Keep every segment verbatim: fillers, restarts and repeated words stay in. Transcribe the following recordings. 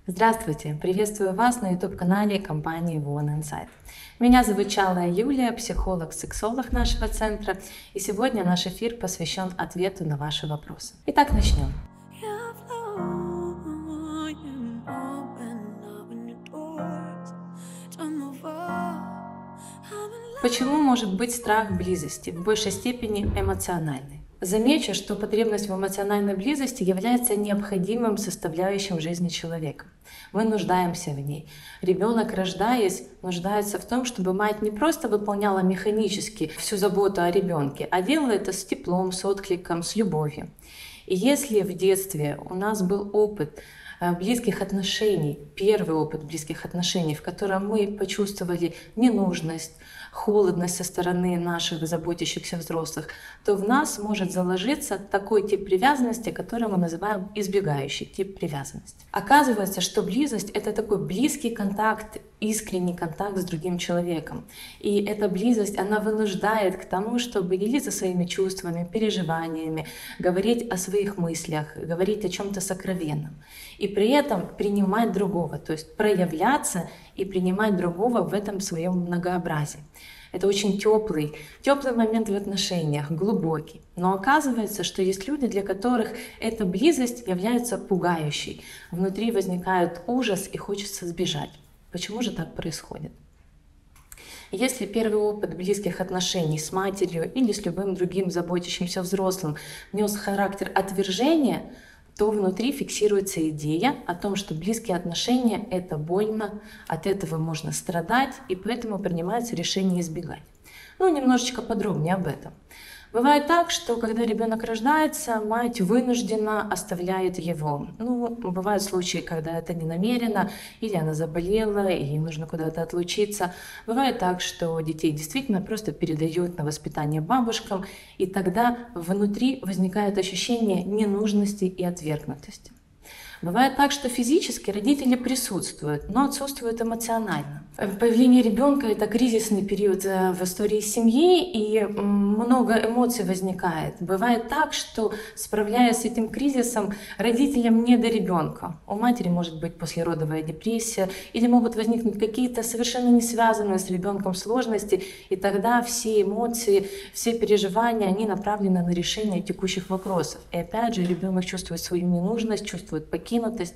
Здравствуйте! Приветствую вас на YouTube-канале компании One Insight. Меня зовут Чалая Юлия, психолог-сексолог нашего центра, и сегодня наш эфир посвящен ответу на ваши вопросы. Итак, начнем. Почему может быть страх близости, в большей степени эмоциональный? Замечу, что потребность в эмоциональной близости является необходимым составляющим жизни человека. Мы нуждаемся в ней. Ребенок, рождаясь, нуждается в том, чтобы мать не просто выполняла механически всю заботу о ребенке, а делала это с теплом, с откликом, с любовью. И если в детстве у нас был опыт близких отношений, первый опыт близких отношений, в котором мы почувствовали ненужность, холодность со стороны наших заботящихся взрослых, то в нас может заложиться такой тип привязанности, который мы называем избегающий тип привязанности. Оказывается, что близость — это такой близкий контакт, искренний контакт с другим человеком. И эта близость, она вынуждает к тому, чтобы делиться своими чувствами, переживаниями, говорить о своих мыслях, говорить о чем-то сокровенном. И при этом принимать другого, то есть проявляться и принимать другого в этом своем многообразии. Это очень теплый, теплый момент в отношениях, глубокий. Но оказывается, что есть люди, для которых эта близость является пугающей. Внутри возникает ужас и хочется сбежать. Почему же так происходит? Если первый опыт близких отношений с матерью или с любым другим заботящимся взрослым нес характер отвержения, то внутри фиксируется идея о том, что близкие отношения — это больно, от этого можно страдать, и поэтому принимается решение избегать. Ну, немножечко подробнее об этом. Бывает так, что когда ребенок рождается, мать вынуждена оставляет его. Ну, бывают случаи, когда это не намеренно, или она заболела, и ей нужно куда-то отлучиться. Бывает так, что детей действительно просто передают на воспитание бабушкам, и тогда внутри возникает ощущение ненужности и отвергнутости. Бывает так, что физически родители присутствуют, но отсутствуют эмоционально. Появление ребенка — это кризисный период в истории семьи, и много эмоций возникает. Бывает так, что, справляясь с этим кризисом, родителям не до ребенка. У матери может быть послеродовая депрессия, или могут возникнуть какие-то совершенно не связанные с ребенком сложности, и тогда все эмоции, все переживания, они направлены на решение текущих вопросов. И опять же, ребенок чувствует свою ненужность, чувствует покинутость.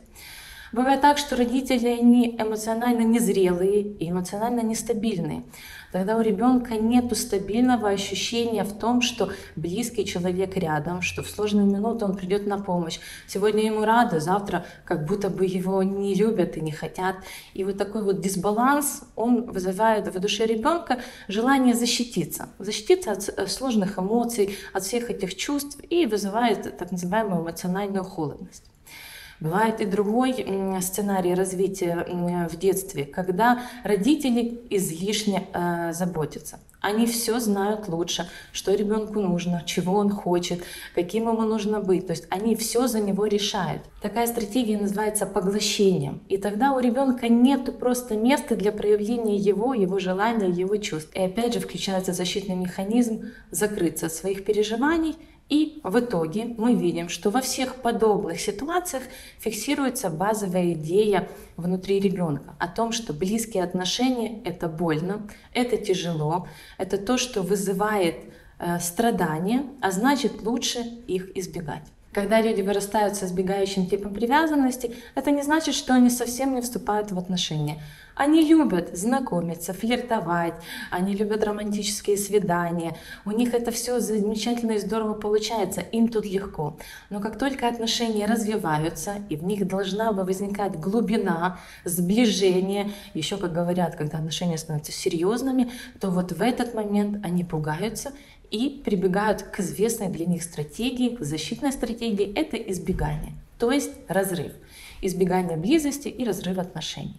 Бывает так, что родители они эмоционально незрелые и эмоционально нестабильные. Тогда у ребенка нет стабильного ощущения в том, что близкий человек рядом, что в сложные минуты он придет на помощь. Сегодня ему рады, завтра как будто бы его не любят и не хотят. И вот такой вот дисбаланс, он вызывает в душе ребенка желание защититься. Защититься от сложных эмоций, от всех этих чувств, и вызывает так называемую эмоциональную холодность. Бывает и другой сценарий развития в детстве, когда родители излишне э, заботятся. Они все знают лучше, что ребенку нужно, чего он хочет, каким ему нужно быть. То есть они все за него решают. Такая стратегия называется поглощением. И тогда у ребенка нет просто места для проявления его, его желаний, его чувств. И опять же включается защитный механизм закрыться от своих переживаний. И в итоге мы видим, что во всех подобных ситуациях фиксируется базовая идея внутри ребенка о том, что близкие отношения — это больно, это тяжело, это то, что вызывает э, страдания, а значит лучше их избегать. Когда люди вырастают с избегающим типом привязанности, это не значит, что они совсем не вступают в отношения. Они любят знакомиться, флиртовать, они любят романтические свидания, у них это все замечательно и здорово получается, им тут легко. Но как только отношения развиваются, и в них должна бы возникать глубина, сближение, еще, как говорят, когда отношения становятся серьезными, то вот в этот момент они пугаются и прибегают к известной для них стратегии, к защитной стратегии — это избегание, то есть разрыв, избегание близости и разрыв отношений.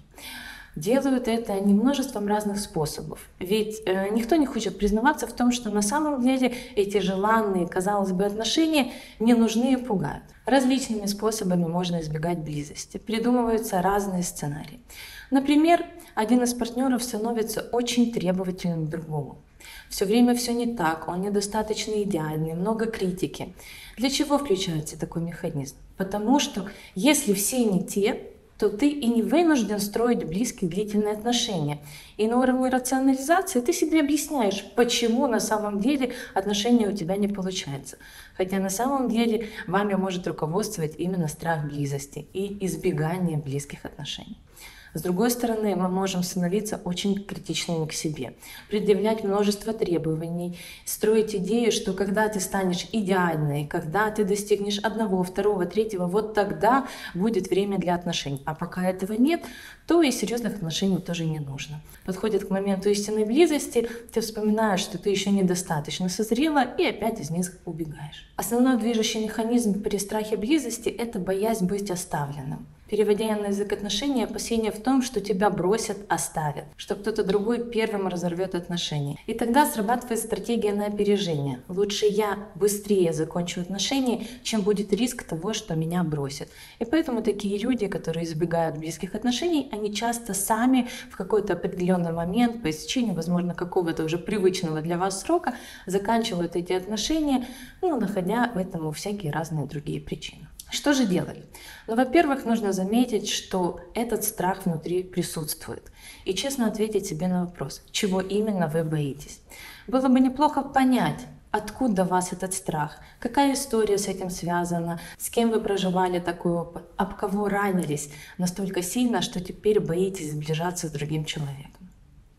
Делают это они множеством разных способов. Ведь э, никто не хочет признаваться в том, что на самом деле эти желанные, казалось бы, отношения не нужны и пугают. Различными способами можно избегать близости. Придумываются разные сценарии. Например, один из партнеров становится очень требовательным к другому. Все время все не так, он недостаточно идеальный, много критики. Для чего включается такой механизм? Потому что если все не те, то ты и не вынужден строить близкие длительные отношения. И на уровне рационализации ты себе объясняешь, почему на самом деле отношения у тебя не получаются. Хотя на самом деле вами может руководствовать именно страх близости и избегание близких отношений. С другой стороны, мы можем становиться очень критичными к себе, предъявлять множество требований, строить идею, что когда ты станешь идеальной, когда ты достигнешь одного, второго, третьего, вот тогда будет время для отношений. А пока этого нет, то и серьезных отношений тоже не нужно. Подходит к моменту истинной близости, ты вспоминаешь, что ты еще недостаточно созрела, и опять из них убегаешь. Основной движущий механизм при страхе близости – это боязнь быть оставленным. Переводя на язык отношений, опасение в том, что тебя бросят, оставят, что кто-то другой первым разорвет отношения. И тогда срабатывает стратегия на опережение. Лучше я быстрее закончу отношения, чем будет риск того, что меня бросят. И поэтому такие люди, которые избегают близких отношений, они часто сами в какой-то определенный момент, по истечению, возможно, какого-то уже привычного для вас срока, заканчивают эти отношения, ну, находя в этом всякие разные другие причины. Что же делать? Ну, во-первых, нужно заметить, что этот страх внутри присутствует. И честно ответить себе на вопрос, чего именно вы боитесь. Было бы неплохо понять, откуда у вас этот страх, какая история с этим связана, с кем вы проживали такой опыт, об кого ранились настолько сильно, что теперь боитесь сближаться с другим человеком.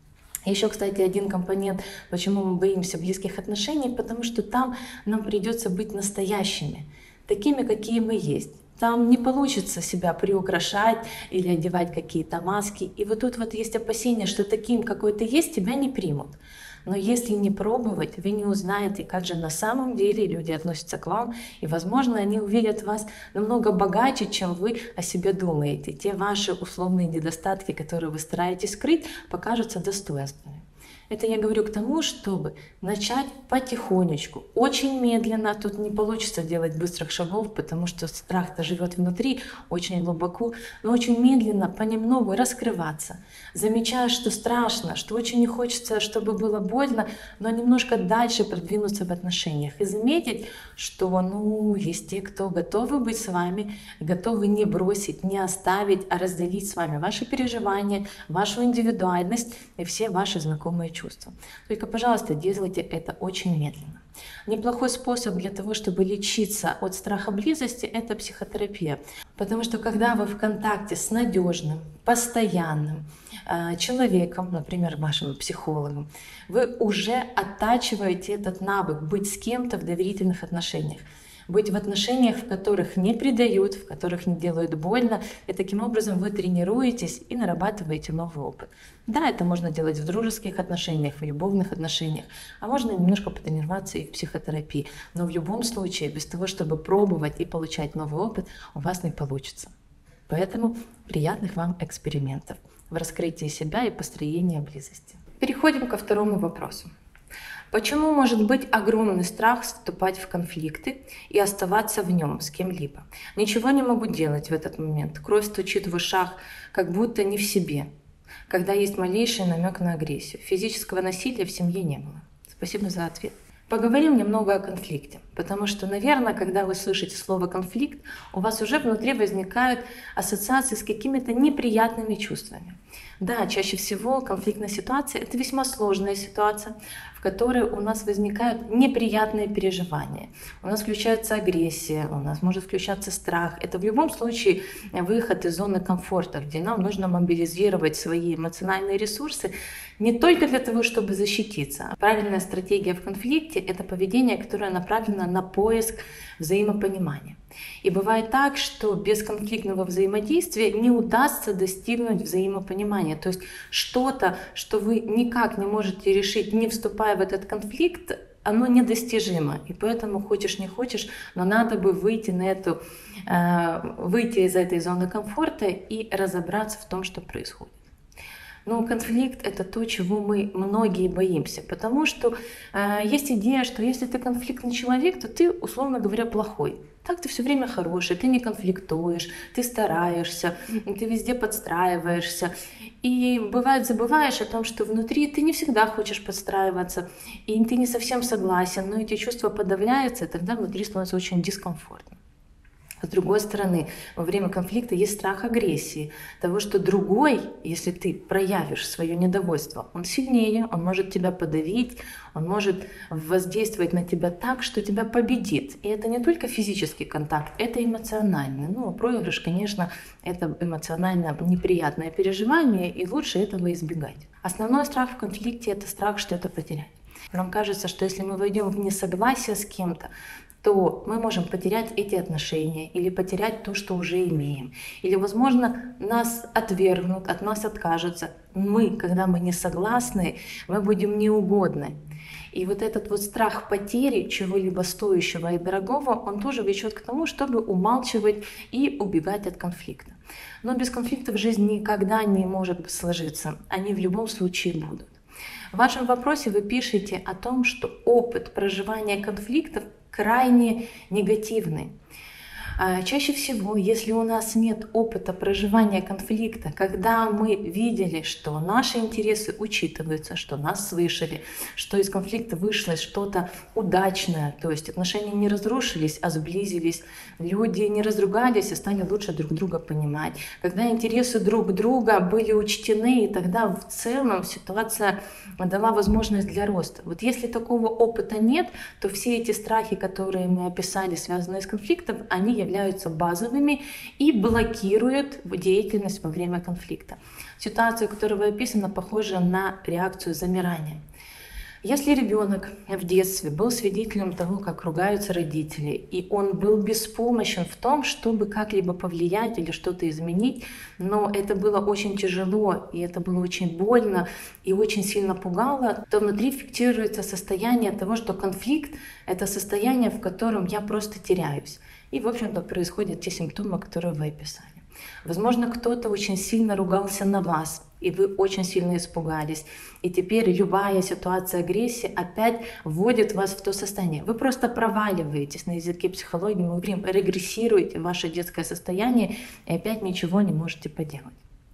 Еще, кстати, один компонент, почему мы боимся близких отношений, потому что там нам придется быть настоящими, такими, какие мы есть. Там не получится себя приукрашать или одевать какие-то маски. И вот тут вот есть опасение, что таким, какой ты есть, тебя не примут. Но если не пробовать, вы не узнаете, как же на самом деле люди относятся к вам. И, возможно, они увидят вас намного богаче, чем вы о себе думаете. Те ваши условные недостатки, которые вы стараетесь скрыть, покажутся достоинствами. Это я говорю к тому, чтобы начать потихонечку, очень медленно. Тут не получится делать быстрых шагов, потому что страх-то живет внутри, очень глубоко, но очень медленно, понемногу раскрываться. Замечая, что страшно, что очень не хочется, чтобы было больно, но немножко дальше продвинуться в отношениях. И заметить, что ну, есть те, кто готовы быть с вами, готовы не бросить, не оставить, а разделить с вами ваши переживания, вашу индивидуальность и все ваши знакомые чувства. чувства. Только, пожалуйста, делайте это очень медленно. Неплохой способ для того, чтобы лечиться от страха близости, это психотерапия. Потому что когда вы в контакте с надежным, постоянным э, человеком, например, вашим психологом, вы уже оттачиваете этот навык быть с кем-то в доверительных отношениях. Быть в отношениях, в которых не предают, в которых не делают больно, и таким образом вы тренируетесь и нарабатываете новый опыт. Да, это можно делать в дружеских отношениях, в любовных отношениях, а можно немножко потренироваться и в психотерапии. Но в любом случае, без того, чтобы пробовать и получать новый опыт, у вас не получится. Поэтому приятных вам экспериментов в раскрытии себя и построении близости. Переходим ко второму вопросу. Почему может быть огромный страх вступать в конфликты и оставаться в нем с кем-либо? Ничего не могу делать в этот момент. Кровь стучит в ушах, как будто не в себе. Когда есть малейший намек на агрессию. Физического насилия в семье не было. Спасибо за ответ. Поговорим немного о конфликте, потому что, наверное, когда вы слышите слово «конфликт», у вас уже внутри возникают ассоциации с какими-то неприятными чувствами. Да, чаще всего конфликтная ситуация – это весьма сложная ситуация, в которой у нас возникают неприятные переживания. У нас включается агрессия, у нас может включаться страх. Это в любом случае выход из зоны комфорта, где нам нужно мобилизировать свои эмоциональные ресурсы не только для того, чтобы защититься. Правильная стратегия в конфликте – это поведение, которое направлено на поиск взаимопонимания. И бывает так, что без конфликтного взаимодействия не удастся достигнуть взаимопонимания. То есть что-то, что вы никак не можете решить, не вступая в этот конфликт, оно недостижимо. И поэтому хочешь не хочешь, но надо бы выйти на эту, выйти из этой зоны комфорта и разобраться в том, что происходит. Но конфликт — это то, чего мы многие боимся, потому что э, есть идея, что если ты конфликтный человек, то ты, условно говоря, плохой. Так ты все время хороший, ты не конфликтуешь, ты стараешься, ты везде подстраиваешься. И бывает забываешь о том, что внутри ты не всегда хочешь подстраиваться, и ты не совсем согласен, но эти чувства подавляются, и тогда внутри становится очень дискомфортно. С другой стороны, во время конфликта есть страх агрессии, того, что другой, если ты проявишь свое недовольство, он сильнее, он может тебя подавить, он может воздействовать на тебя так, что тебя победит. И это не только физический контакт, это эмоциональный. Ну, проигрыш, конечно, это эмоционально неприятное переживание, и лучше этого избегать. Основной страх в конфликте — это страх что-то потерять. Нам кажется, что если мы войдем в несогласие с кем-то, то мы можем потерять эти отношения или потерять то, что уже имеем. Или, возможно, нас отвергнут, от нас откажутся. Мы, когда мы не согласны, мы будем неугодны. И вот этот вот страх потери чего-либо стоящего и дорогого, он тоже влечет к тому, чтобы умалчивать и убегать от конфликта. Но без конфликта в жизни никогда не может сложиться. Они в любом случае будут. В вашем вопросе вы пишете о том, что опыт проживания конфликтов крайне негативный. Чаще всего, если у нас нет опыта проживания конфликта, когда мы видели, что наши интересы учитываются, что нас слышали, что из конфликта вышло что-то удачное, то есть отношения не разрушились, а сблизились, люди не разругались и стали лучше друг друга понимать, когда интересы друг друга были учтены, и тогда в целом ситуация дала возможность для роста. Вот если такого опыта нет, то все эти страхи, которые мы описали, связанные с конфликтом, они являются являются базовыми и блокируют деятельность во время конфликта. Ситуация, которая описана, похожа на реакцию замирания. Если ребенок в детстве был свидетелем того, как ругаются родители, и он был беспомощен в том, чтобы как-либо повлиять или что-то изменить, но это было очень тяжело, и это было очень больно, и очень сильно пугало, то внутри фиксируется состояние того, что конфликт — это состояние, в котором я просто теряюсь. И, в общем-то, происходят те симптомы, которые вы описали. Возможно, кто-то очень сильно ругался на вас, и вы очень сильно испугались. И теперь любая ситуация агрессии опять вводит вас в то состояние. Вы просто проваливаетесь, на языке психологии мы говорим, регрессируете в ваше детское состояние и опять ничего не можете поделать.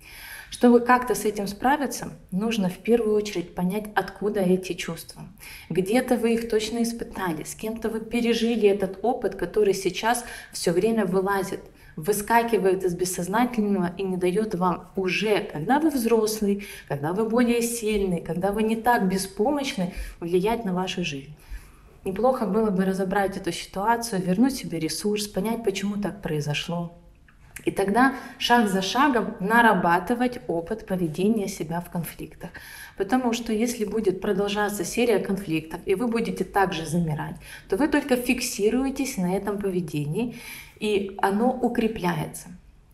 Чтобы как-то с этим справиться, нужно в первую очередь понять, откуда эти чувства. Где-то вы их точно испытали, с кем-то вы пережили этот опыт, который сейчас все время вылазит, выскакивает из бессознательного и не дает вам уже, когда вы взрослый, когда вы более сильный, когда вы не так беспомощны, влиять на вашу жизнь. Неплохо было бы разобрать эту ситуацию, вернуть себе ресурс, понять, почему так произошло. И тогда шаг за шагом нарабатывать опыт поведения себя в конфликтах. Потому что если будет продолжаться серия конфликтов, и вы будете также замирать, то вы только фиксируетесь на этом поведении, и оно укрепляется.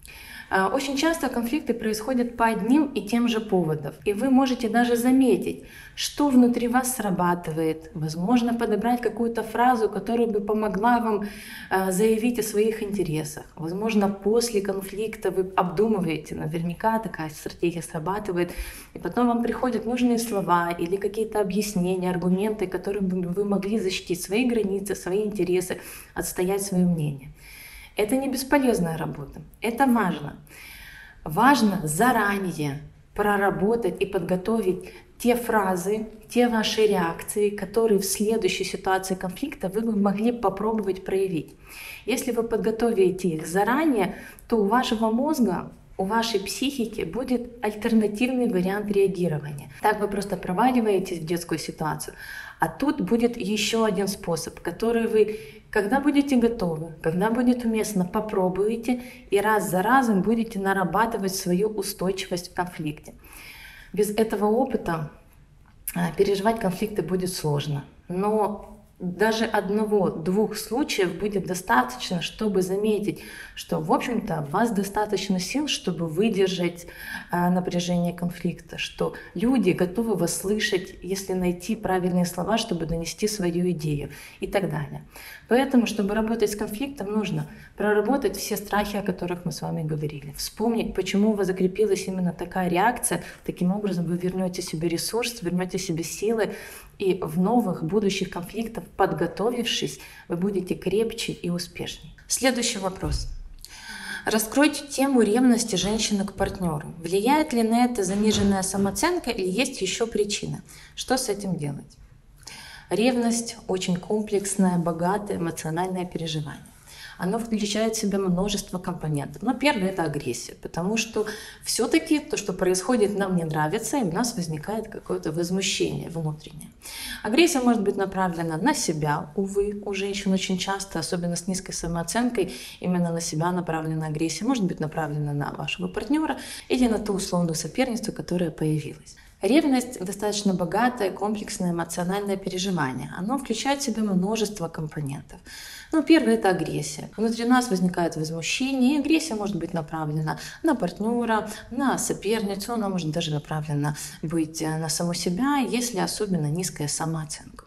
Очень часто конфликты происходят по одним и тем же поводам, и вы можете даже заметить, что внутри вас срабатывает, возможно, подобрать какую-то фразу, которая бы помогла вам заявить о своих интересах. Возможно, после конфликта вы обдумываете, наверняка такая стратегия срабатывает, и потом вам приходят нужные слова или какие-то объяснения, аргументы, которыми вы могли защитить свои границы, свои интересы, отстоять свое мнение. Это не бесполезная работа, это важно. Важно заранее проработать и подготовить те фразы, те ваши реакции, которые в следующей ситуации конфликта вы бы могли попробовать проявить. Если вы подготовите их заранее, то у вашего мозга, у вашей психики будет альтернативный вариант реагирования. Так вы просто проваливаетесь в детскую ситуацию. А тут будет еще один способ, который вы, когда будете готовы, когда будет уместно, попробуете и раз за разом будете нарабатывать свою устойчивость в конфликте. Без этого опыта переживать конфликты будет сложно. Но даже одного-двух случаев будет достаточно, чтобы заметить, что, в общем-то, у вас достаточно сил, чтобы выдержать а, напряжение конфликта, что люди готовы вас слышать, если найти правильные слова, чтобы донести свою идею и так далее. Поэтому, чтобы работать с конфликтом, нужно проработать все страхи, о которых мы с вами говорили, вспомнить, почему у вас закрепилась именно такая реакция. Таким образом, вы вернете себе ресурс, вернете себе силы, и в новых будущих конфликтах, подготовившись, вы будете крепче и успешнее. Следующий вопрос. Раскройте тему ревности женщины к партнеру. Влияет ли на это заниженная самооценка или есть еще причина? Что с этим делать? Ревность — очень комплексное, богатое эмоциональное переживание. оно включает в себя множество компонентов. Но первое – это агрессия, потому что все-таки то, что происходит, нам не нравится, и у нас возникает какое-то возмущение внутреннее. Агрессия может быть направлена на себя, увы, у женщин очень часто, особенно с низкой самооценкой, именно на себя направлена агрессия, может быть направлена на вашего партнера или на ту условную соперницу, которая появилась. Ревность – достаточно богатое, комплексное эмоциональное переживание. Оно включает в себя множество компонентов. Ну, первое – это агрессия. Внутри нас возникает возмущение, и агрессия может быть направлена на партнера, на соперницу, она может даже направлена быть на саму себя, если особенно низкая самооценка.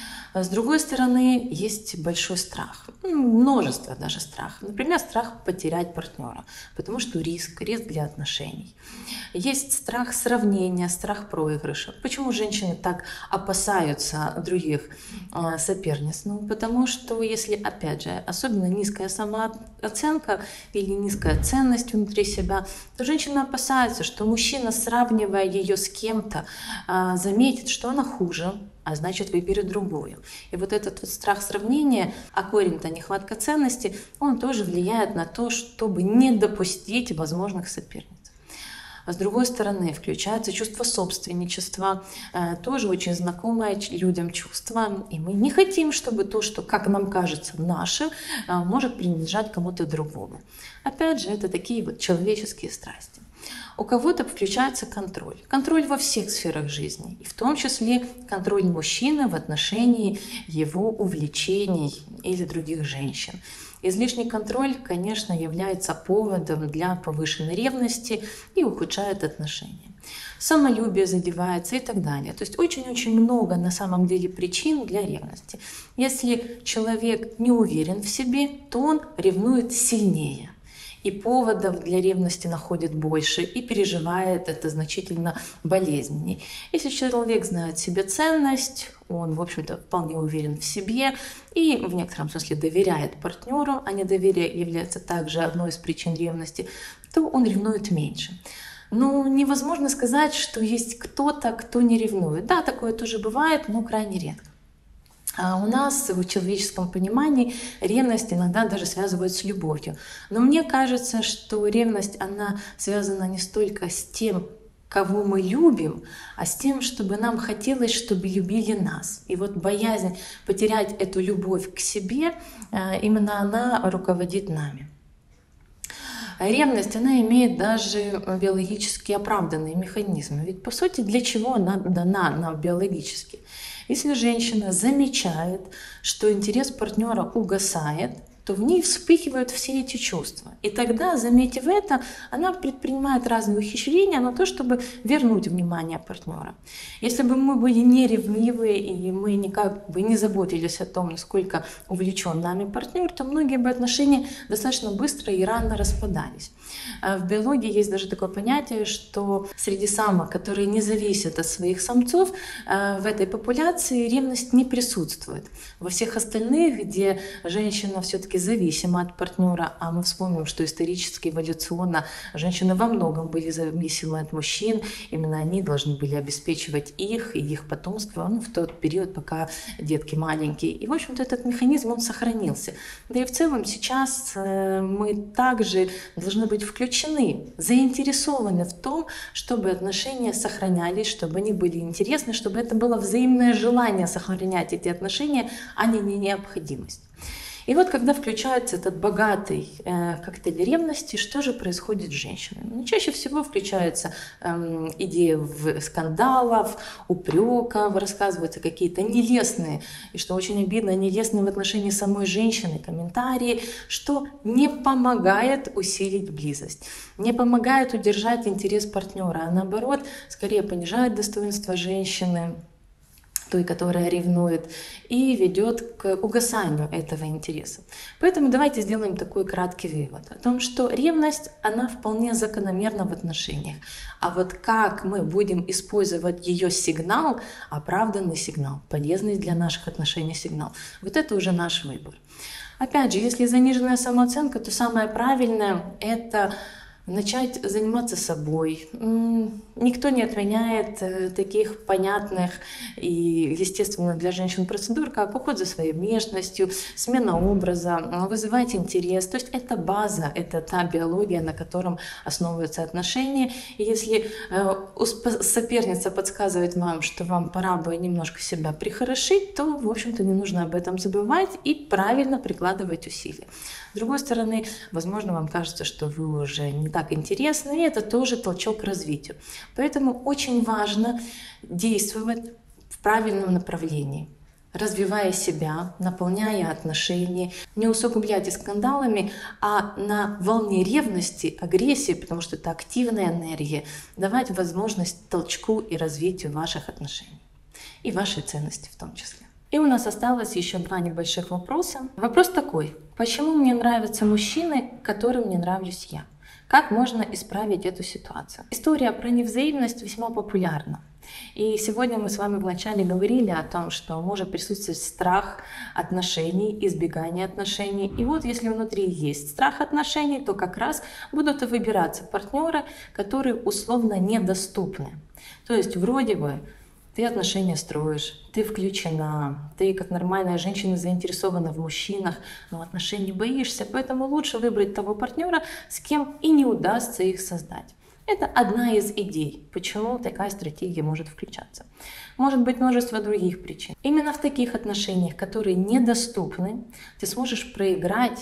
С другой стороны, есть большой страх, множество даже страхов. Например, страх потерять партнера, потому что риск, риск для отношений. Есть страх сравнения, страх проигрыша. Почему женщины так опасаются других соперниц? Ну, потому что если, опять же, особенно низкая самооценка или низкая ценность внутри себя, то женщина опасается, что мужчина, сравнивая ее с кем-то, заметит, что она хуже, а значит выберет другую. И вот этот вот страх сравнения, а корень-то нехватка ценности, он тоже влияет на то, чтобы не допустить возможных соперниц. А с другой стороны, включается чувство собственничества, тоже очень знакомое людям чувство. И мы не хотим, чтобы то, что, как нам кажется, наше, может принадлежать кому-то другому. Опять же, это такие вот человеческие страсти. У кого-то включается контроль. Контроль во всех сферах жизни, и в том числе контроль мужчины в отношении его увлечений или других женщин. Излишний контроль, конечно, является поводом для повышенной ревности и ухудшает отношения. Самолюбие задевается и так далее. То есть очень-очень много на самом деле причин для ревности. Если человек не уверен в себе, то он ревнует сильнее. И поводов для ревности находит больше, и переживает это значительно болезненнее. Если человек знает себе ценность, он, в общем-то, вполне уверен в себе и в некотором смысле доверяет партнеру, а недоверие является также одной из причин ревности, то он ревнует меньше. Но невозможно сказать, что есть кто-то, кто не ревнует. Да, такое тоже бывает, но крайне редко. А у нас в человеческом понимании ревность иногда даже связывают с любовью. Но мне кажется, что ревность, она связана не столько с тем, кого мы любим, а с тем, чтобы нам хотелось, чтобы любили нас. И вот боязнь потерять эту любовь к себе, именно она руководит нами. Ревность, она имеет даже биологически оправданные механизмы. Ведь по сути, для чего она дана нам биологически? Если женщина замечает, что интерес партнера угасает, то в ней вспыхивают все эти чувства. И тогда, заметив это, она предпринимает разные ухищрения на то, чтобы вернуть внимание партнера. Если бы мы были не ревнивые и мы никак бы не заботились о том, насколько увлечен нами партнер, то многие бы отношения достаточно быстро и рано распадались. В биологии есть даже такое понятие, что среди самок, которые не зависят от своих самцов, в этой популяции ревность не присутствует. Во всех остальных, где женщина все-таки зависима от партнера, а мы вспомним, что исторически, эволюционно женщины во многом были зависимы от мужчин, именно они должны были обеспечивать их и их потомство, ну, в тот период, пока детки маленькие. И, в общем-то, этот механизм, он сохранился. Да и в целом сейчас мы также должны быть включены, заинтересованы в том, чтобы отношения сохранялись, чтобы они были интересны, чтобы это было взаимное желание сохранять эти отношения, а не необходимость. И вот когда включается этот богатый э, коктейль ревности, что же происходит с женщиной? Ну, чаще всего включается э, идея в скандалов, упреков, рассказываются какие-то нелестные, и что очень обидно, нелестные в отношении самой женщины комментарии, что не помогает усилить близость, не помогает удержать интерес партнера, а наоборот, скорее понижает достоинство женщины, той, которая ревнует, и ведет к угасанию этого интереса. Поэтому давайте сделаем такой краткий вывод о том, что ревность, она вполне закономерна в отношениях. А вот как мы будем использовать ее сигнал, оправданный сигнал, полезный для наших отношений сигнал, вот это уже наш выбор. Опять же, если заниженная самооценка, то самое правильное – это начать заниматься собой. Никто не отменяет таких понятных и естественных для женщин процедур, как уход за своей внешностью, смена образа, вызывать интерес. То есть это база, это та биология, на котором основываются отношения. И если соперница подсказывает вам, что вам пора бы немножко себя прихорошить, то, в общем-то, не нужно об этом забывать и правильно прикладывать усилия. С другой стороны, возможно, вам кажется, что вы уже не так интересны, и это тоже толчок к развитию. Поэтому очень важно действовать в правильном направлении, развивая себя, наполняя отношения, не усугубляйте скандалами, а на волне ревности, агрессии, потому что это активная энергия, давать возможность толчку и развитию ваших отношений и вашей ценности в том числе. И у нас осталось еще два небольших вопроса. Вопрос такой: почему мне нравятся мужчины, которым не нравлюсь я? Как можно исправить эту ситуацию? История про невзаимность весьма популярна. И сегодня мы с вами вначале говорили о том, что может присутствовать страх отношений, избегание отношений. И вот если внутри есть страх отношений, то как раз будут выбираться партнеры, которые условно недоступны. То есть вроде бы ты отношения строишь, ты включена, ты как нормальная женщина заинтересована в мужчинах, но отношений боишься, поэтому лучше выбрать того партнера, с кем и не удастся их создать. Это одна из идей, почему такая стратегия может включаться. Может быть множество других причин. Именно в таких отношениях, которые недоступны, ты сможешь проиграть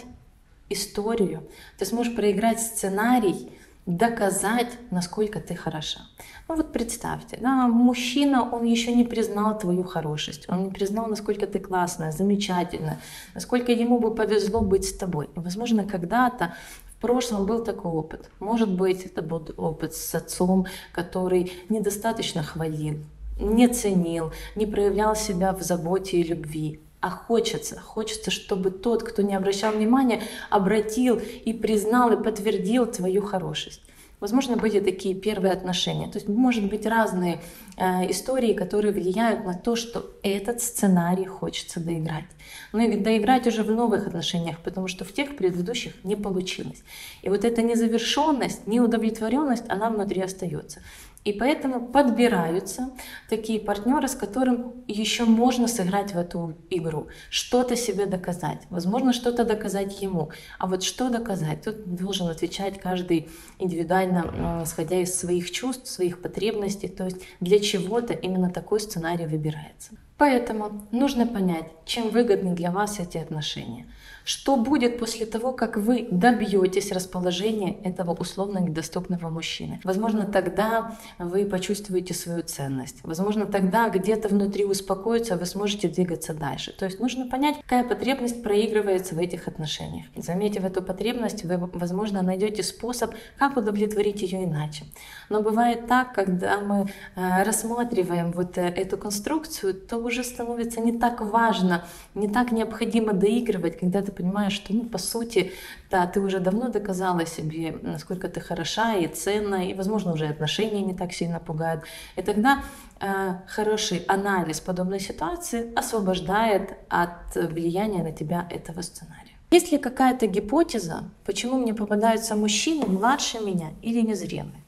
историю, ты сможешь проиграть сценарий, доказать, насколько ты хороша. Ну вот представьте, да, мужчина, он еще не признал твою хорошесть, он не признал, насколько ты классная, замечательная, насколько ему бы повезло быть с тобой. И, возможно, когда-то в прошлом был такой опыт. Может быть, это был опыт с отцом, который недостаточно хвалил, не ценил, не проявлял себя в заботе и любви. А хочется, хочется, чтобы тот, кто не обращал внимания, обратил и признал, и подтвердил твою хорошесть. Возможно, были такие первые отношения. То есть, может быть, разные э, истории, которые влияют на то, что этот сценарий хочется доиграть. Но и доиграть уже в новых отношениях, потому что в тех предыдущих не получилось. И вот эта незавершенность, неудовлетворенность, она внутри остается. И поэтому подбираются такие партнеры, с которым еще можно сыграть в эту игру, что-то себе доказать, возможно, что-то доказать ему. А вот что доказать, тут должен отвечать каждый индивидуально, исходя из своих чувств, своих потребностей, то есть для чего-то именно такой сценарий выбирается. Поэтому нужно понять, чем выгодны для вас эти отношения. Что будет после того, как вы добьетесь расположения этого условно недоступного мужчины? Возможно, тогда вы почувствуете свою ценность. Возможно, тогда где-то внутри успокоится, вы сможете двигаться дальше. То есть нужно понять, какая потребность проигрывается в этих отношениях. Заметив эту потребность, вы, возможно, найдете способ, как удовлетворить ее иначе. Но бывает так, когда мы рассматриваем вот эту конструкцию, то уже становится не так важно, не так необходимо доигрывать, когда ты понимаешь, что, ну, по сути, да, ты уже давно доказала себе, насколько ты хороша и ценна, и, возможно, уже отношения не так сильно пугают. И тогда э, хороший анализ подобной ситуации освобождает от влияния на тебя этого сценария. Есть ли какая-то гипотеза, почему мне попадаются мужчины младше меня или незрелые?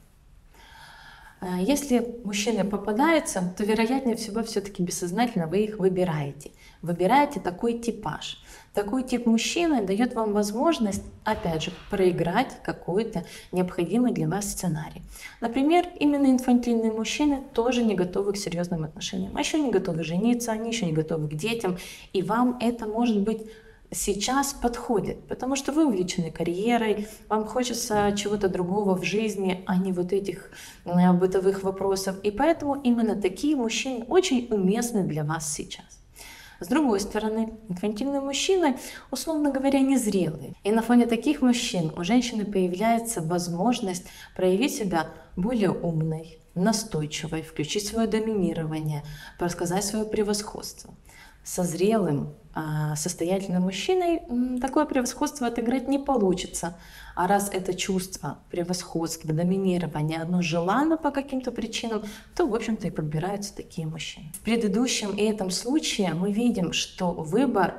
Если мужчины попадаются, то вероятнее всего все-таки бессознательно вы их выбираете. Выбираете такой типаж. Такой тип мужчины дает вам возможность, опять же, проиграть какой-то необходимый для вас сценарий. Например, именно инфантильные мужчины тоже не готовы к серьезным отношениям, а еще не готовы жениться, они еще не готовы к детям, и вам это может быть сейчас подходит, потому что вы увлечены карьерой, вам хочется чего-то другого в жизни, а не вот этих э, бытовых вопросов. И поэтому именно такие мужчины очень уместны для вас сейчас. С другой стороны, инфантильные мужчины, условно говоря, незрелые. И на фоне таких мужчин у женщины появляется возможность проявить себя более умной, настойчивой, включить свое доминирование, рассказать свое превосходство. Со зрелым, состоятельным мужчиной такое превосходство отыграть не получится. А раз это чувство превосходства, доминирования, оно желано по каким-то причинам, то, в общем-то, и подбираются такие мужчины. В предыдущем и этом случае мы видим, что выбор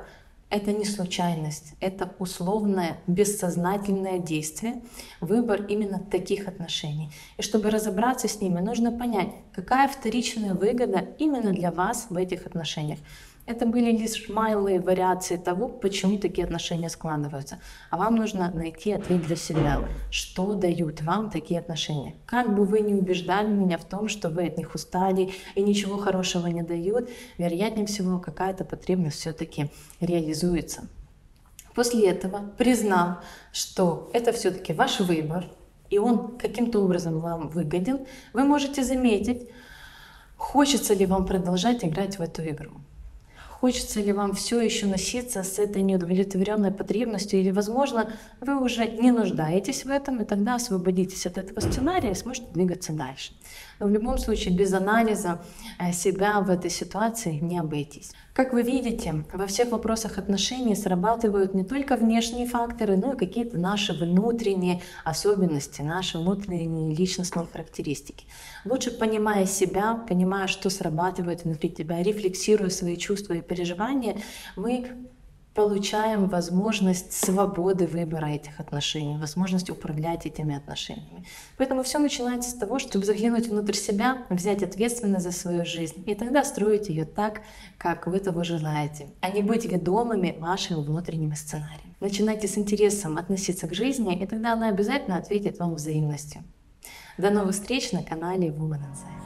Это не случайность, это условное, бессознательное действие, выбор именно таких отношений. И чтобы разобраться с ними, нужно понять, какая вторичная выгода именно для вас в этих отношениях. Это были лишь малые вариации того, почему такие отношения складываются. А вам нужно найти ответ для себя, что дают вам такие отношения. Как бы вы ни убеждали меня в том, что вы от них устали и ничего хорошего не дают, вероятнее всего какая-то потребность все-таки реализуется. После этого, признав, что это все-таки ваш выбор, и он каким-то образом вам выгоден, вы можете заметить, хочется ли вам продолжать играть в эту игру. Хочется ли вам все еще носиться с этой неудовлетворенной потребностью, или, возможно, вы уже не нуждаетесь в этом, и тогда освободитесь от этого сценария и сможете двигаться дальше. Но в любом случае без анализа себя в этой ситуации не обойтись. Как вы видите, во всех вопросах отношений срабатывают не только внешние факторы, но и какие-то наши внутренние особенности, наши внутренние личностные характеристики. Лучше понимая себя, понимая, что срабатывает внутри тебя, рефлексируя свои чувства и переживания, мы получаем возможность свободы выбора этих отношений, возможность управлять этими отношениями. Поэтому все начинается с того, чтобы заглянуть внутрь себя, взять ответственность за свою жизнь и тогда строить ее так, как вы того желаете, а не быть ведомыми вашими внутренними сценариями. Начинайте с интересом относиться к жизни, и тогда она обязательно ответит вам взаимностью. До новых встреч на канале Woman Inside.